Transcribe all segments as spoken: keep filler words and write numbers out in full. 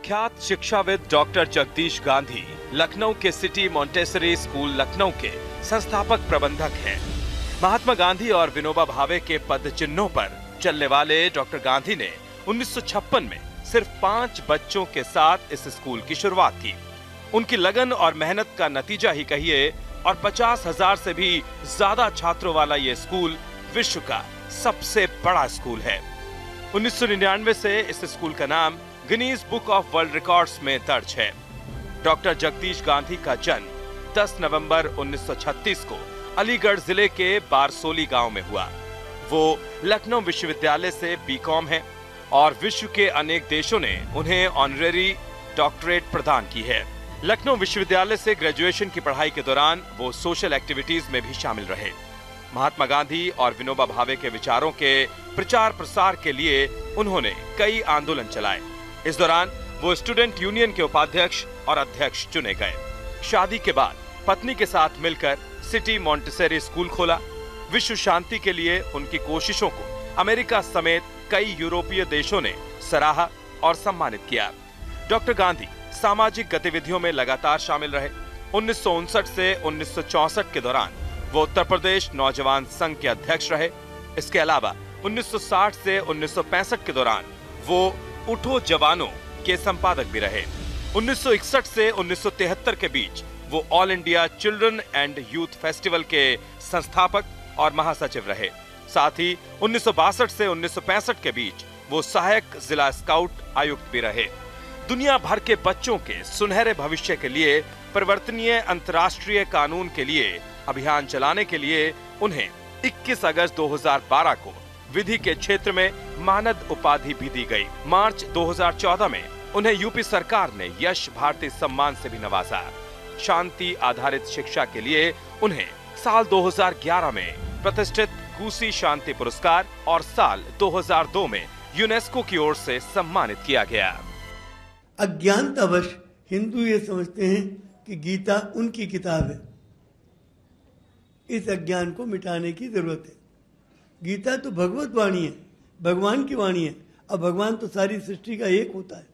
विख्यात शिक्षाविद डॉक्टर जगदीश गांधी लखनऊ के सिटी मॉन्टेसरी स्कूल लखनऊ के संस्थापक प्रबंधक हैं। महात्मा गांधी और विनोबा भावे के पद चिन्हों पर चलने वाले डॉक्टर गांधी ने उन्नीस सौ छप्पन में सिर्फ पांच बच्चों के साथ इस स्कूल की शुरुआत की। उनकी लगन और मेहनत का नतीजा ही कहिए और पचास हजार से भी ज्यादा छात्रों वाला ये स्कूल विश्व का सबसे बड़ा स्कूल है। उन्नीस सौ निन्यानवे से इस स्कूल का नाम Guinness Book of World Records में दर्ज है। डॉक्टर जगदीश गांधी का जन्म दस नवंबर उन्नीस सौ छत्तीस को अलीगढ़ जिले के बारसोली गांव में हुआ। वो लखनऊ विश्वविद्यालय से बीकॉम है और विश्व के अनेक देशों ने उन्हें ऑनरेरी डॉक्टरेट प्रदान की है। लखनऊ विश्वविद्यालय से ग्रेजुएशन की पढ़ाई के दौरान वो सोशल एक्टिविटीज में भी शामिल रहे। महात्मा गांधी और विनोबा भावे के विचारों के प्रचार प्रसार के लिए उन्होंने कई आंदोलन चलाए। इस दौरान वो स्टूडेंट यूनियन के उपाध्यक्ष और अध्यक्ष चुने गए। शादी के बाद पत्नी के साथ मिलकर सिटी मॉन्टेसरी स्कूल खोला। विश्व शांति के लिए उनकी कोशिशों को अमेरिका समेत कई यूरोपीय देशों ने सराहा और सम्मानित किया। डॉक्टर गांधी सामाजिक गतिविधियों में लगातार शामिल रहे। उन्नीस सौ उनसठ से उन्नीस सौ चौसठ के दौरान वो उत्तर प्रदेश नौजवान संघ के अध्यक्ष रहे। इसके अलावा उन्नीस सौ साठ से उन्नीस सौ पैंसठ के दौरान वो उठो जवानों के संपादक भी रहे। उन्नीस सौ इकसठ से उन्नीस सौ तिहत्तर के बीच वो All India Children and Youth Festival के संस्थापक और महासचिव रहे। साथ ही उन्नीस सौ बासठ से उन्नीस सौ पैंसठ के बीच वो सहायक जिला स्काउट आयुक्त भी रहे। दुनिया भर के बच्चों के सुनहरे भविष्य के लिए परिवर्तनीय अंतर्राष्ट्रीय कानून के लिए अभियान चलाने के लिए उन्हें इक्कीस अगस्त दो हज़ार बारह को विधि के क्षेत्र में मानद उपाधि भी दी गई। मार्च दो हज़ार चौदह में उन्हें यूपी सरकार ने यश भारती सम्मान से भी नवाजा। शांति आधारित शिक्षा के लिए उन्हें साल दो हज़ार ग्यारह में प्रतिष्ठित कूसी शांति पुरस्कार और साल दो हज़ार दो में यूनेस्को की ओर से सम्मानित किया गया। अज्ञानतावश हिंदू ये समझते हैं कि गीता उनकी किताब है। इस अज्ञान को मिटाने की जरूरत है। गीता तो भगवत वाणी है, भगवान की वाणी है। अब भगवान तो सारी सृष्टि का एक होता है,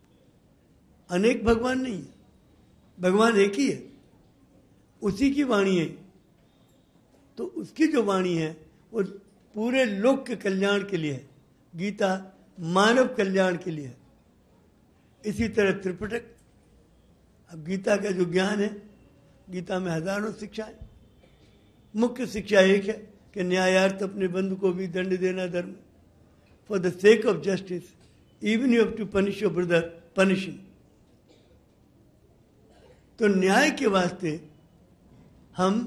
अनेक भगवान नहीं है, भगवान एक ही है, उसी की वाणी है। तो उसकी जो वाणी है वो पूरे लोक के कल्याण के लिए है। गीता मानव कल्याण के लिए है। इसी तरह त्रिपिटक। अब गीता का जो ज्ञान है, गीता में हजारों शिक्षाएं, मुख्य शिक्षा एक है कि न्यायार्थ अपने बंधु को भी दंड देना धर्म। For the sake of justice even you have to punish your brother, punish him. तो न्याय के वास्ते हम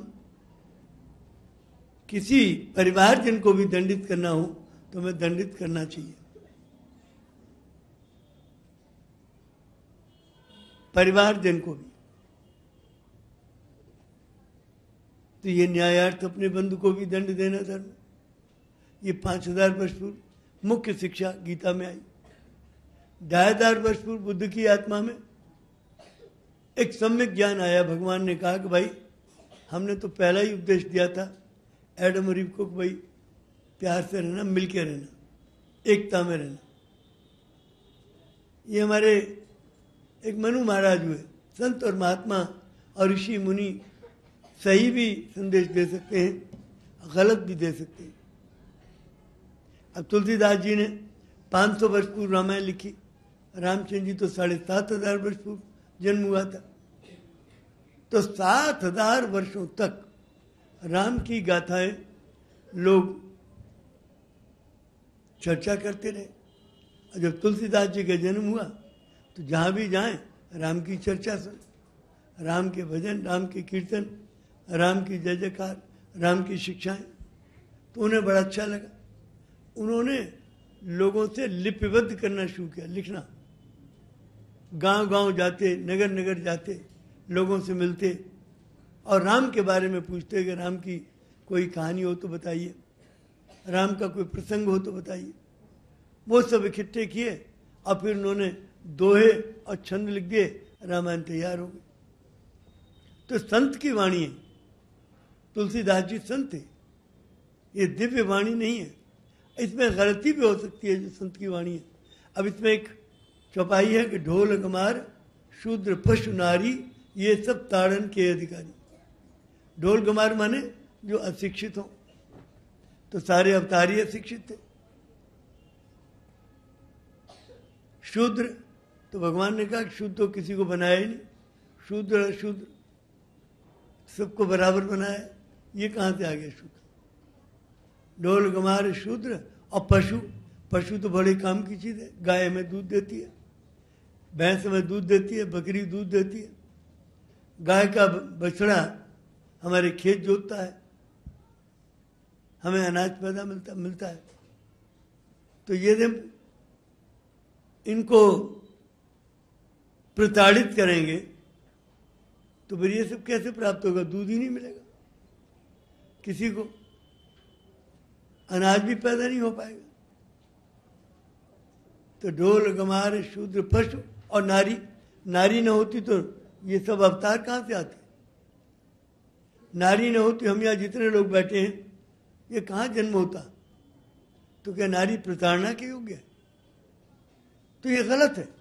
किसी परिवारजन को भी दंडित करना हो तो हमें दंडित करना चाहिए। परिवारजन को भी। तो ये न्यायार्थ अपने बंधु को भी दंड देना धर्म। ये पांच हजार वर्ष पूर्व मुख्य शिक्षा गीता में आई। ढाई हजार वर्ष पूर्व बुद्ध की आत्मा में एक सम्यक ज्ञान आया। भगवान ने कहा कि भाई हमने तो पहला ही उपदेश दिया था एडम और ईव को, भाई प्यार से रहना, मिलके रहना, एकता में रहना। ये हमारे एक मनु महाराज हुए। संत और महात्मा और ऋषि मुनि सही भी संदेश दे सकते हैं, गलत भी दे सकते हैं। अब तुलसीदास जी ने पाँच सौ वर्ष पूर्व रामायण लिखी। रामचंद्र जी तो साढ़े सात हजार वर्ष पूर्व जन्म हुआ था। तो सात हजार वर्षों तक राम की गाथाएं लोग चर्चा करते रहे। और जब तुलसीदास जी का जन्म हुआ तो जहां भी जाएं राम की चर्चा सुन, राम के भजन, राम के कीर्तन, राम की जय जयकार, राम की शिक्षाएं। तो उन्हें बड़ा अच्छा लगा। उन्होंने लोगों से लिपिबद्ध करना शुरू किया, लिखना। गांव गांव जाते, नगर नगर जाते, लोगों से मिलते और राम के बारे में पूछते कि राम की कोई कहानी हो तो बताइए, राम का कोई प्रसंग हो तो बताइए। वो सब इकट्ठे किए और फिर उन्होंने दोहे और छंद लिख दिए, रामायण तैयार हो गई। तो संत की वाणी है। तुलसीदास जी संत है, ये दिव्य वाणी नहीं है। इसमें गलती भी हो सकती है जो संत की वाणी है। अब इसमें एक चौपाई है कि ढोल गमार शूद्र पशु नारी ये सब ताड़न के अधिकारी। ढोल गमार माने जो अशिक्षित हो, तो सारे अवतार ही अशिक्षित थे। शूद्र तो भगवान ने कहा कि शूद्र तो किसी को बनाया ही नहीं, शूद्र अशूद्र सबको बराबर बनाया, ये कहाँ से आ गया शूद्र। ढोल गमार शूद्र। और पशु, पशु तो बड़े काम की चीज है। गाय हमें दूध देती है, भैंस हमें दूध देती है, बकरी दूध देती है, गाय का बछड़ा हमारे खेत जोतता है, हमें अनाज पैदा मिलता मिलता है। तो ये जब इनको प्रताड़ित करेंगे तो फिर ये सब कैसे प्राप्त होगा? दूध ही नहीं मिलेगा, किसी को अनाज भी पैदा नहीं हो पाएगा। तो ढोल गमार शूद्र पशु और नारी, नारी न होती तो ये सब अवतार कहां से आते? नारी न होती हम यहाँ जितने लोग बैठे हैं ये कहां जन्म होता? तो क्या नारी प्रताड़ना के योग्य है? तो ये गलत है,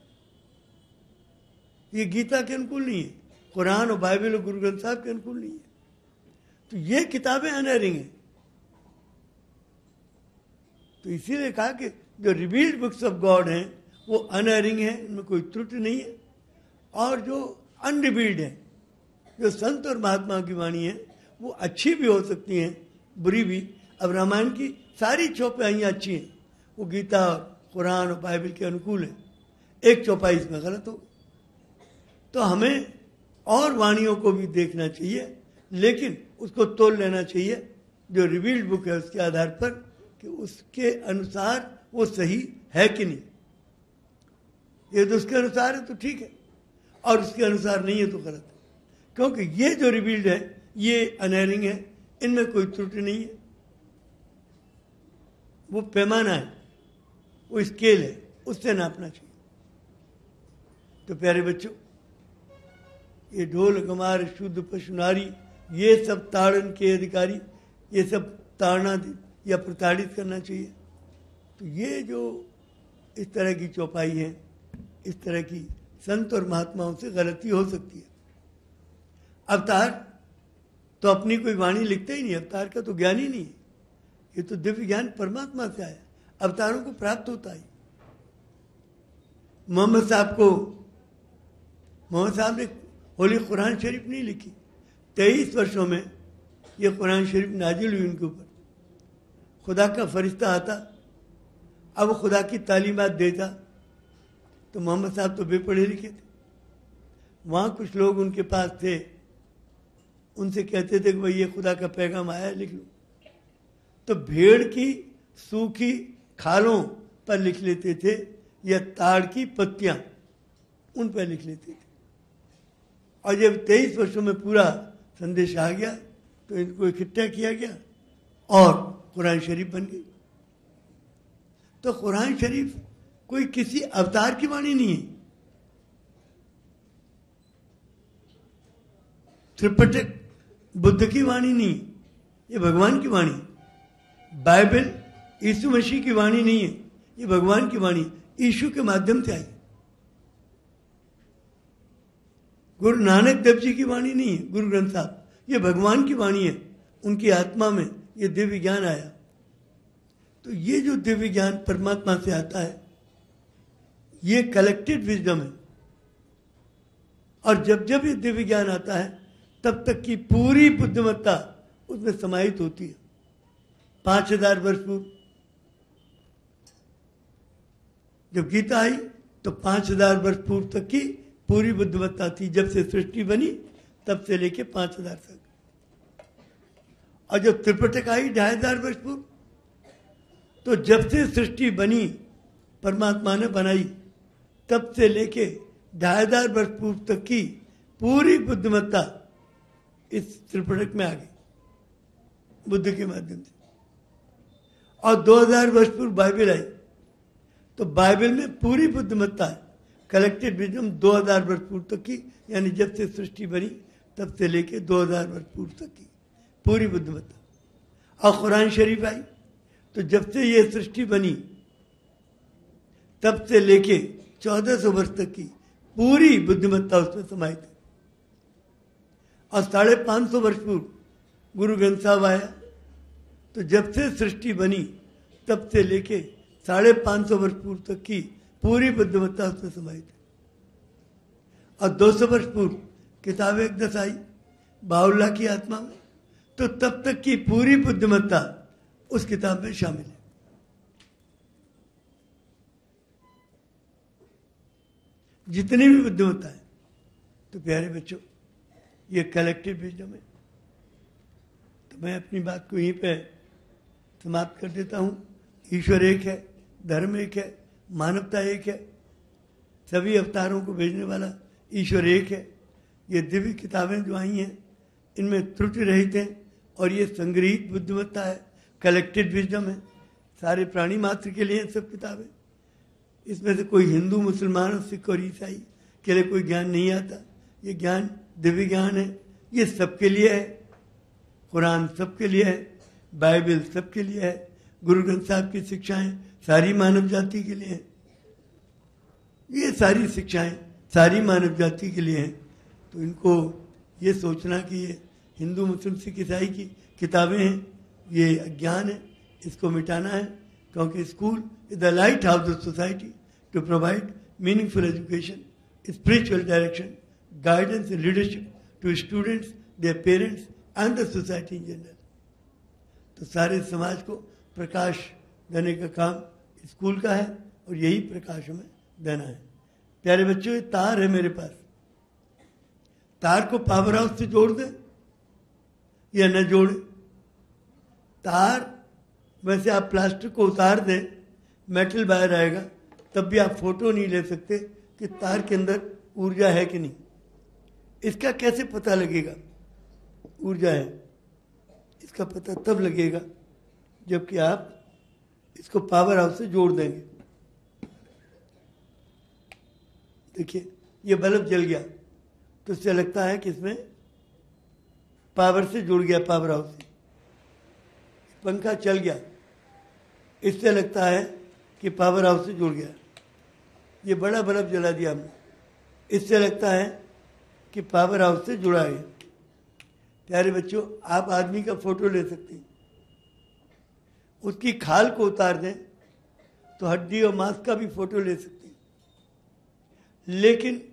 ये गीता के अनुकूल नहीं है, कुरान और बाइबल और गुरु ग्रंथ साहब के अनुकूल नहीं है। तो ये किताबें अनहरिंग हैं। तो इसीलिए कहा कि जो रिवील्ड बुक्स ऑफ गॉड हैं वो अनहरिंग है, इनमें कोई त्रुटि नहीं है। और जो अनरिवील्ड है, जो संत और महात्मा की वाणी है, वो अच्छी भी हो सकती हैं, बुरी भी। अब रामायण की सारी चौपाइयाँ अच्छी हैं, वो गीता कुरान और बाइबल के अनुकूल है, एक चौपाई इसमें गलत हो। तो हमें और वाणियों को भी देखना चाहिए, लेकिन उसको तोल लेना चाहिए जो रिवील्ड बुक है उसके आधार पर कि उसके अनुसार वो सही है कि नहीं। ये तो उसके अनुसार है तो ठीक है, और उसके अनुसार नहीं है तो गलत है। क्योंकि ये जो रिवील्ड है ये अनहरिंग है, इनमें कोई त्रुटि नहीं है। वो पैमाना है, वो स्केल है, उससे नापना चाहिए। तो प्यारे बच्चों, ये ढोल गमार शुद्ध पशु नारी ये सब ताड़न के अधिकारी, ये सब ताड़ना या प्रताड़ित करना चाहिए। तो ये जो इस तरह की चौपाई है, इस तरह की संत और महात्माओं से गलती हो सकती है। अवतार तो अपनी कोई वाणी लिखते ही नहीं, अवतार का तो ज्ञान ही नहीं है। ये तो दिव्य ज्ञान परमात्मा से आया, अवतारों को प्राप्त होता है। मोहम्मद साहब को, मोहम्मद साहब ने होली कुरान शरीफ नहीं लिखी, तेईस वर्षों में ये कुरान शरीफ नाजिल हुई उनके ऊपर। खुदा का फरिश्ता आता, अब खुदा की तालीमात देता। तो मोहम्मद साहब तो बेपढ़े लिखे थे। वहाँ कुछ लोग उनके पास थे, उनसे कहते थे कि भाई ये खुदा का पैगाम आया है, लिख लो। तो भेड़ की सूखी खालों पर लिख लेते थे या ताड़ की पत्तियां उन पर लिख लेते थे। और जब तेईस वर्षों में पूरा संदेश आ गया तो इनको इकट्ठा किया गया और कुरान शरीफ बन गई। तो कुरान शरीफ कोई किसी अवतार की वाणी नहीं है। त्रिपिटक बुद्ध की वाणी नहीं, ये भगवान की वाणी। बाइबल यीशु मसीह की वाणी नहीं है, ये भगवान की वाणी यीशु के माध्यम से आई। गुरु नानक देव जी की वाणी नहीं है, गुरु ग्रंथ साहब, ये भगवान की वाणी है। उनकी आत्मा में ये दिव्य ज्ञान आया। तो ये जो दिव्य ज्ञान परमात्मा से आता है ये कलेक्टेड विजडम है। और जब जब ये दिव्य ज्ञान आता है तब तक की पूरी बुद्धिमत्ता उसमें समाहित होती है। पांच हजार वर्ष पूर्व जब गीता आई तो पांच हजार वर्ष पूर्व तक की पूरी बुद्धिमत्ता थी। जब से सृष्टि बनी तब से लेके पांच हजार तक। और जब त्रिपिटक आई ढाई हजार वर्ष पूर्व, तो जब से सृष्टि बनी परमात्मा ने बनाई तब से लेके ढाई हजार वर्ष पूर्व तक की पूरी बुद्धिमत्ता इस त्रिपिटक में आ गई बुद्ध के माध्यम से। और दो हजार वर्ष पूर्व बाइबल आई तो बाइबल में पूरी बुद्धिमत्ता है, कलेक्टेड विजडम दो हजार वर्ष पूर्व तक की, यानी जब से सृष्टि बनी तब से लेके दो हजार वर्ष पूर्व तक की पूरी बुद्धिमत्ता। और कुरान शरीफ आई तो जब से ये सृष्टि बनी तब से लेके चौदह सौ वर्ष तक की पूरी बुद्धिमत्ता उसमें समाहित है। और साढ़े पांच सौ वर्ष पूर्व गुरु ग्रंथ साहब आया, तो जब से सृष्टि बनी तब से लेके साढ़े पांच सौ वर्ष पूर्व तक की पूरी बुद्धिमत्ता उसमें समाहित है। और दो सौ वर्ष पूर्व किताब एकदस आई बाउल्ला की आत्मा में, तो तब तक की पूरी बुद्धिमत्ता उस किताब में शामिल है। जितनी भी बुद्धिमत्ता है। तो प्यारे बच्चों, ये कलेक्टिव विजडम है। तो मैं अपनी बात को यहीं पे समाप्त कर देता हूँ। ईश्वर एक है, धर्म एक है, मानवता एक है, सभी अवतारों को भेजने वाला ईश्वर एक है। ये दिव्य किताबें जो आई हैं इनमें त्रुटि रहित हैं और ये संग्रहित बुद्धिमत्ता है, कलेक्टिव विजडम है। सारे प्राणी मात्र के लिए सब किताबें। इसमें से कोई हिंदू, मुसलमान, सिख और ईसाई के लिए कोई ज्ञान नहीं आता। ये ज्ञान दिव्य ज्ञान है, ये सबके लिए है। कुरान सबके लिए है, बाइबल सबके लिए है, गुरु ग्रंथ साहब की शिक्षाएं सारी मानव जाति के लिए हैं। ये सारी शिक्षाएं सारी मानव जाति के लिए हैं। तो इनको ये सोचना कि ये हिंदू, मुस्लिम, सिख, ईसाई की किताबें हैं, ये अज्ञान है, इसको मिटाना है। क्योंकि school is the lighthouse of society to provide meaningful education, spiritual direction, guidance and leadership to students, their parents and the society in general. तो सारे समाज को प्रकाश देने का काम स्कूल का है और यही प्रकाश हमें देना है। प्यारे बच्चों, ये तार है मेरे पास, तार को पावर हाउस से जोड़ दें या न जोड़े। तार वैसे आप प्लास्टिक को उतार दें, मेटल बाहर आएगा, तब भी आप फोटो नहीं ले सकते कि तार के अंदर ऊर्जा है कि नहीं। इसका कैसे पता लगेगा ऊर्जा है? इसका पता तब लगेगा जबकि आप इसको पावर हाउस से जोड़ देंगे। देखिए, ये बल्ब जल गया तो इससे लगता है कि इसमें पावर से जुड़ गया, पावर हाउस से। पंखा चल गया, इससे लगता है कि पावर हाउस से जुड़ गया। ये बड़ा बल्ब जला दिया हमने, इससे लगता है कि पावर हाउस से जुड़ा है। प्यारे बच्चों, आप आदमी का फोटो ले सकते हैं, उसकी खाल को उतार दें तो हड्डी और मांस का भी फोटो ले सकते हैं, लेकिन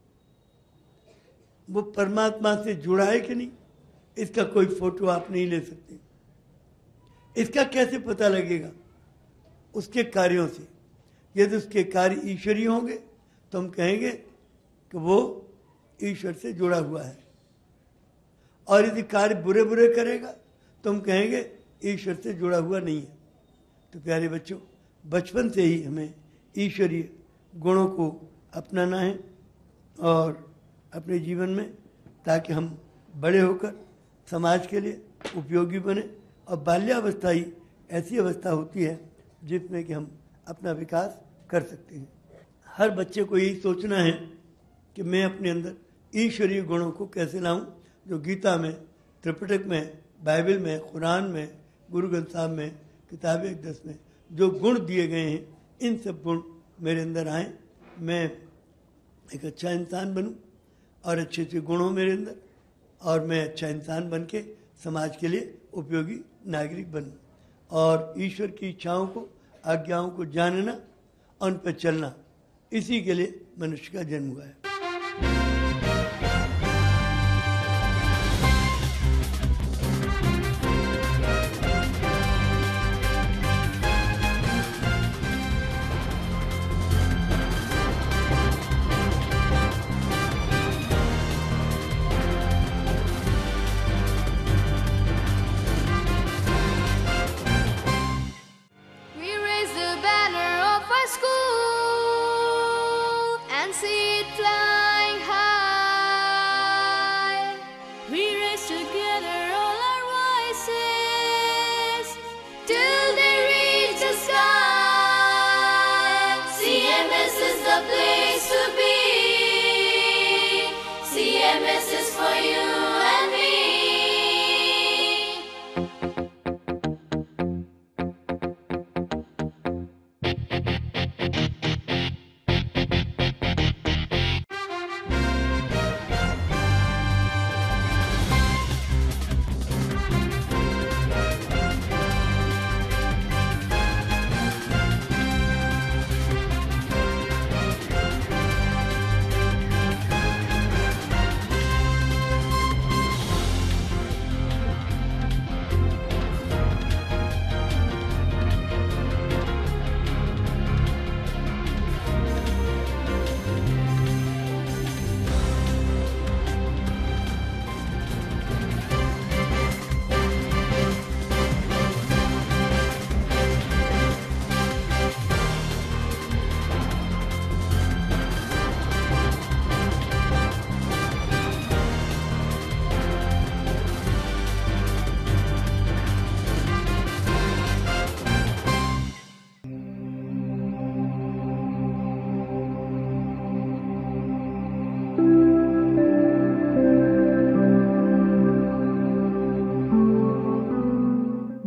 वो परमात्मा से जुड़ा है कि नहीं, इसका कोई फोटो आप नहीं ले सकते। इसका कैसे पता लगेगा? उसके कार्यों से। यदि उसके कार्य ईश्वरीय होंगे तो हम कहेंगे कि वो ईश्वर से जुड़ा हुआ है, और यदि कार्य बुरे बुरे करेगा तो हम कहेंगे ईश्वर से जुड़ा हुआ नहीं है। तो प्यारे बच्चों, बचपन से ही हमें ईश्वरीय गुणों को अपनाना है और अपने जीवन में, ताकि हम बड़े होकर समाज के लिए उपयोगी बने। और बाल्यावस्था ही ऐसी अवस्था होती है जिसमें कि हम अपना विकास कर सकते हैं। हर बच्चे को यही सोचना है कि मैं अपने अंदर ईश्वरीय गुणों को कैसे लाऊं, जो गीता में, त्रिपिटक में, बाइबल में, कुरान में, गुरु ग्रंथ साहब में, किताब एकदस में जो गुण दिए गए हैं, इन सब गुण मेरे अंदर आए, मैं एक अच्छा इंसान बनूं और अच्छे अच्छे गुणों मेरे अंदर, और मैं अच्छा इंसान बन के समाज के लिए उपयोगी नागरिक बनूं। और ईश्वर की इच्छाओं को, आज्ञाओं को जानना, उन पर चलना, इसी के लिए मनुष्य का जन्म हुआ है। We raise the banner of our school and see it fly.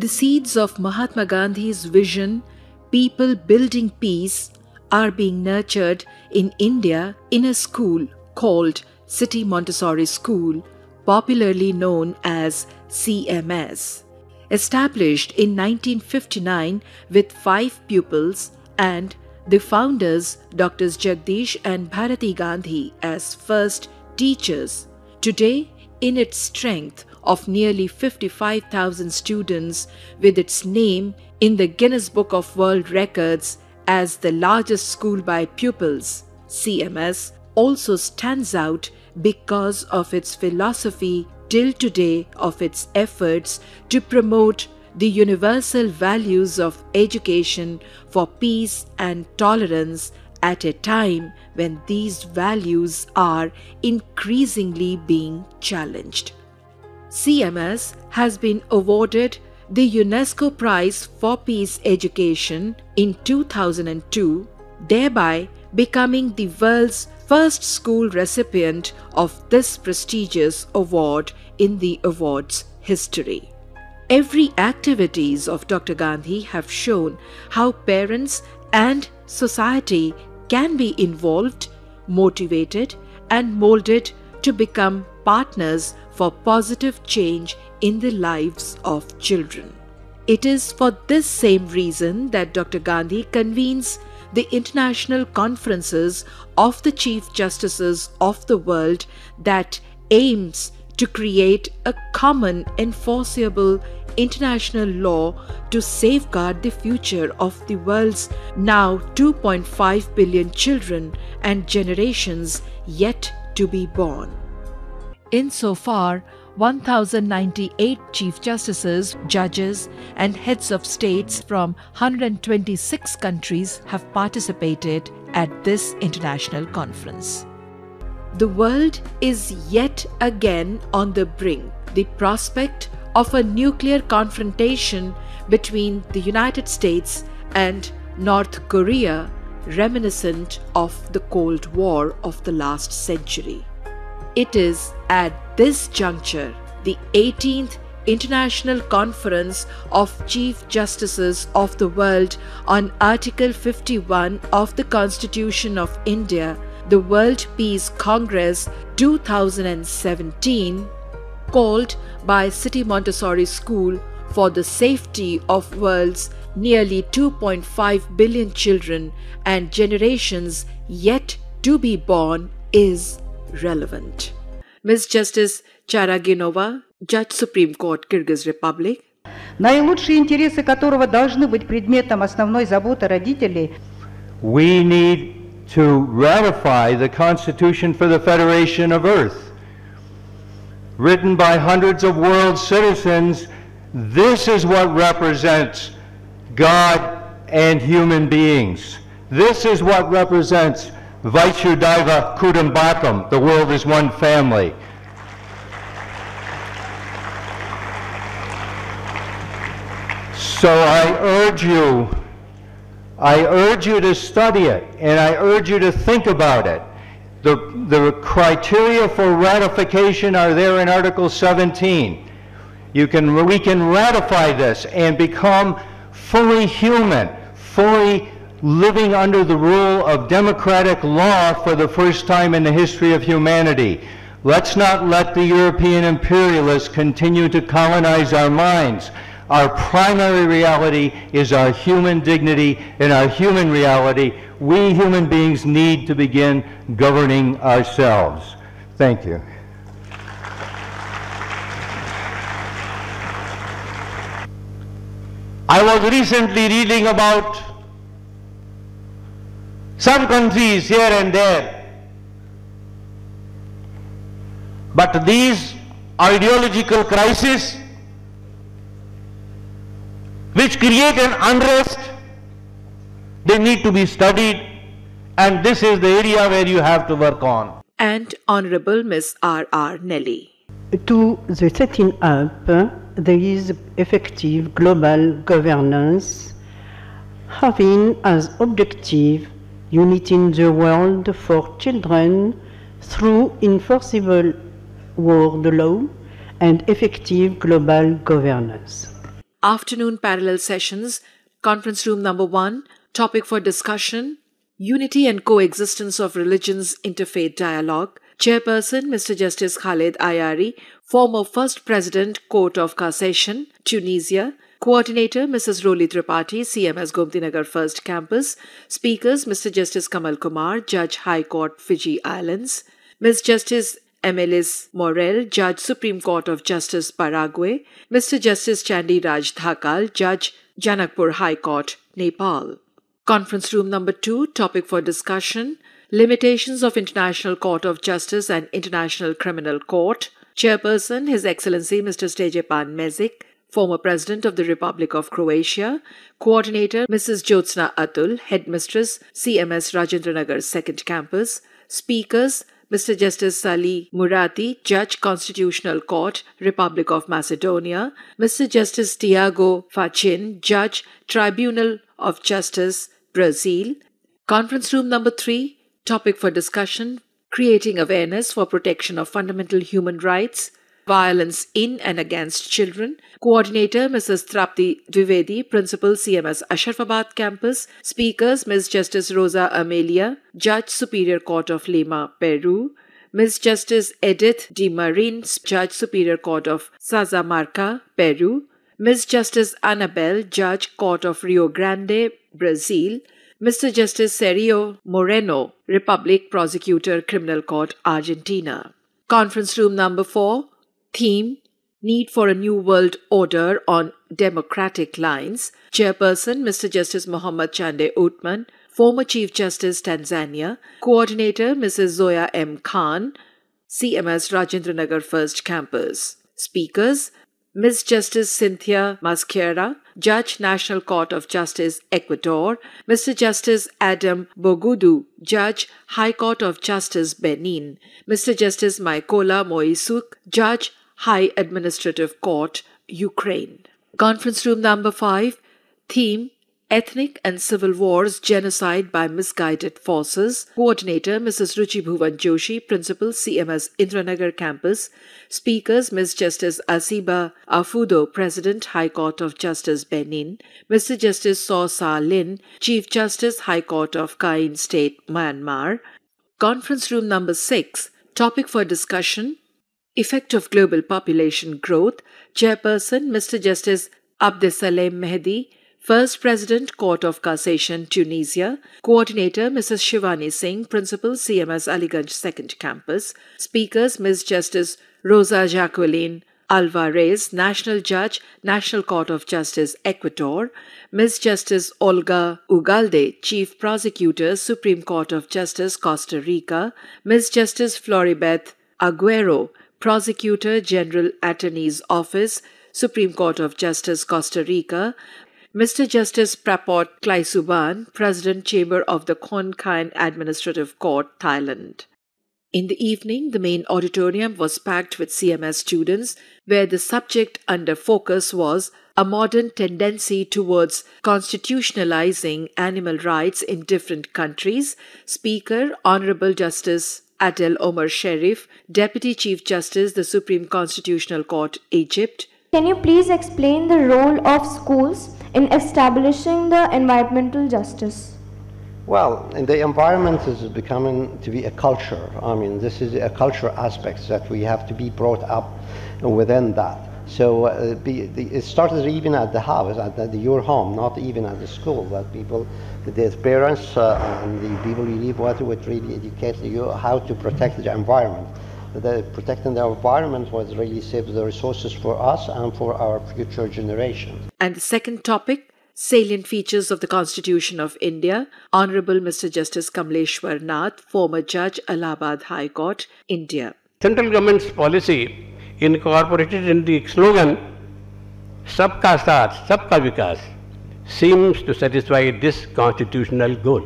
seeds of Mahatma Gandhi's vision, people building peace, are being nurtured in India in a school called City Montessori School, popularly known as C M S. Established in nineteen fifty-nine with five pupils and the founders Doctors Jagdish and Bharati Gandhi as first teachers, today in its strength of nearly fifty-five thousand students, with its name in the Guinness Book of World Records as the largest school by pupils, C M S also stands out because of its philosophy till today of its efforts to promote the universal values of education for peace and tolerance at a time when these values are increasingly being challenged. C M S has been awarded the UNESCO Prize for Peace Education in two thousand two, thereby becoming the world's first school recipient of this prestigious award in the award's history. Every activities of Doctor Gandhi have shown how parents and society can be involved, motivated, and molded to become partners for positive change in the lives of children. It is for this same reason that Doctor Gandhi convenes the international conferences of the Chief Justices of the world that aims to create a common enforceable international law to safeguard the future of the world's now two point five billion children and generations yet to be born. Insofar, one thousand ninety-eight Chief Justices, judges, and heads of states from one hundred twenty-six countries have participated at this international conference. The world is yet again on the brink. The prospect of a nuclear confrontation between the United States and North Korea, reminiscent of the Cold War of the last century. It is at this juncture the eighteenth International Conference of Chief Justices of the World on Article fifty-one of the Constitution of India, the World Peace Congress two thousand seventeen, called by City Montessori School for the safety of world's nearly two point five billion children and generations yet to be born, is relevant. Miz Justice Charaginova, Judge Supreme Court, Kyrgyz Republic. Наилучшие интересы которого должны быть предметом основной заботы родителей. We need to ratify the Constitution for the Federation of Earth. Written by hundreds of world citizens, this is what represents God and human beings. This is what represents Vaisudhaiva Kudumbakam, the world is one family. So I urge you, I urge you to study it, and I urge you to think about it. The, the criteria for ratification are there in Article seventeen. You can, we can ratify this and become fully human, fully living under the rule of democratic law for the first time in the history of humanity. Let's not let the European imperialists continue to colonize our minds. Our primary reality is our human dignity, and our human reality, we human beings need to begin governing ourselves. Thank you. I was recently reading about some countries here and there, but these ideological crises which create an unrest, they need to be studied, and this is the area where you have to work on. And Honorable Miss R R Nelly. To the setting up, there is effective global governance, having as objective uniting the world for children through enforceable world law and effective global governance. Afternoon parallel sessions. Conference room number one. Topic for discussion: Unity and Coexistence of Religions Interfaith Dialogue. Chairperson Mister Justice Khaled Ayari, former First President, Court of Cassation, Tunisia. Coordinator Missus Roli Tripathi, C M S Gomti Nagar First Campus. Speakers Mister Justice Kamal Kumar, Judge High Court, Fiji Islands. Miz Justice Emilis Morel, Judge Supreme Court of Justice, Paraguay. Mister Justice Chandi Raj Dhakal, Judge, Janakpur High Court, Nepal. Conference room number two. Topic for discussion: Limitations of International Court of Justice and International Criminal Court. Chairperson His Excellency Mister Stejepan Mezic, former President of the Republic of Croatia. Coordinator Missus Jyotsna Atul, Headmistress, C M S Rajendranagar Second Campus. Speakers Mister Justice Salih Murati, Judge, Constitutional Court, Republic of Macedonia. Mister Justice Tiago Fachin, Judge, Tribunal of Justice, Brazil. Conference room number three. Topic for discussion: Creating awareness for protection of fundamental human rights, violence in and against children. Coordinator Missus Trapti Dwivedi, Principal, C M S Ashrafabad Campus. Speakers Miz Justice Rosa Amelia, Judge, Superior Court of Lima, Peru. Miz Justice Edith D. Marin, Judge, Superior Court of Sazamarca, Peru. Miz Justice Annabel, Judge, Court of Rio Grande, Brazil. Mister Justice Sergio Moreno, Republic Prosecutor, Criminal Court, Argentina. Conference room number four. Theme: Need for a New World Order on Democratic Lines. Chairperson Mister Justice Muhammad Chande Uthman, former Chief Justice, Tanzania. Coordinator Missus Zoya M. Khan, C M S Rajendranagar First Campus. Speakers Miz Justice Cynthia Masquera, Judge, National Court of Justice, Ecuador. Mister Justice Adam Bogudu, Judge, High Court of Justice, Benin. Mister Justice Mykola Moisuk, Judge, High Administrative Court, Ukraine. Conference room number five. Theme: Ethnic and Civil Wars, Genocide by Misguided Forces. Coordinator Missus Ruchi Bhuvan Joshi, Principal, C M S Indranagar Campus. Speakers Miz Justice Asiba Afudo, President, High Court of Justice, Benin. Mister Justice Saw Sa Lin, Chief Justice, High Court of Kain State, Myanmar. Conference room number six. Topic for discussion: Effect of Global Population Growth. Chairperson Mister Justice Abdesalem Mehdi, First President, Court of Cassation, Tunisia. Coordinator Missus Shivani Singh, Principal, C M S Aliganj Second Campus. Speakers Miz Justice Rosa Jacqueline Alvarez, National Judge, National Court of Justice, Ecuador. Miz Justice Olga Ugalde, Chief Prosecutor, Supreme Court of Justice, Costa Rica. Miz Justice Floribeth Aguero, Prosecutor General Attorney's Office, Supreme Court of Justice, Costa Rica. Mister Justice Prapot Klaisuban, President, Chamber of the Khon Kaen Administrative Court, Thailand. In the evening, the main auditorium was packed with C M S students, where the subject under focus was a modern tendency towards constitutionalizing animal rights in different countries. Speaker, Honorable Justice Adel Omar Sharif, Deputy Chief Justice, the Supreme Constitutional Court, Egypt. Can you please explain the role of schools in establishing the environmental justice? Well, the environment is becoming to be a culture. I mean, this is a cultural aspect that we have to be brought up within that. So uh, be, the, it started even at the house, at the, your home, not even at the school, that people, their parents uh, and the people you live with would really educate you how to protect the environment. The, protecting the environment was really save the resources for us and for our future generations. And the second topic, salient features of the Constitution of India. Honorable Mister Justice Kamleshwar Nath, former Judge, Allahabad High Court, India. Central government's policy incorporated in the slogan Sabka Saath, Sabka Vikas seems to satisfy this constitutional goal.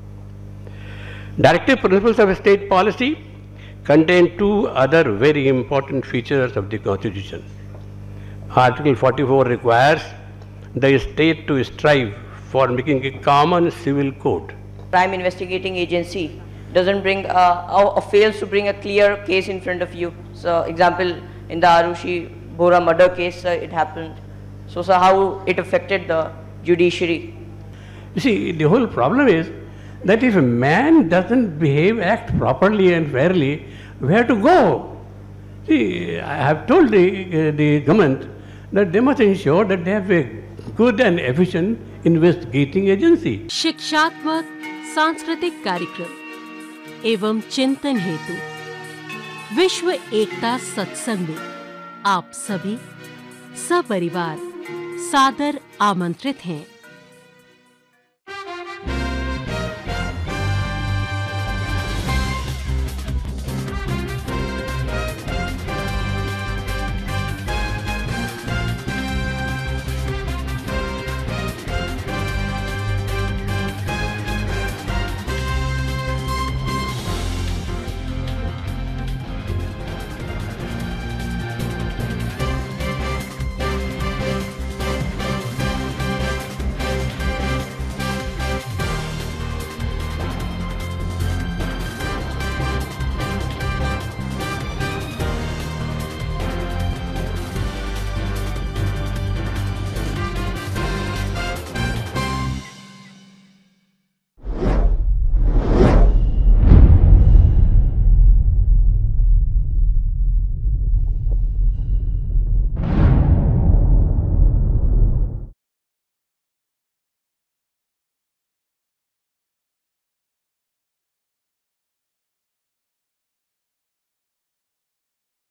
Directive principles of state policy contain two other very important features of the Constitution. Article forty-four requires the state to strive for making a common civil code. Crime investigating agency doesn't bring, uh, or fails to bring a clear case in front of you. So, example, in the Arushi Bora murder case, uh, it happened. So, sir, how it affected the judiciary? You see, the whole problem is that if a man doesn't behave, act properly and fairly, where to go? See, I have told the, uh, the government that they must ensure that they have a good and efficient investigating agency. शिक्षात्मक सांस्कृतिक कार्यक्रम एवं चिंतन हेतु विश्व एकता सत्संग में आप सभी सपरिवार सादर आमंत्रित हैं।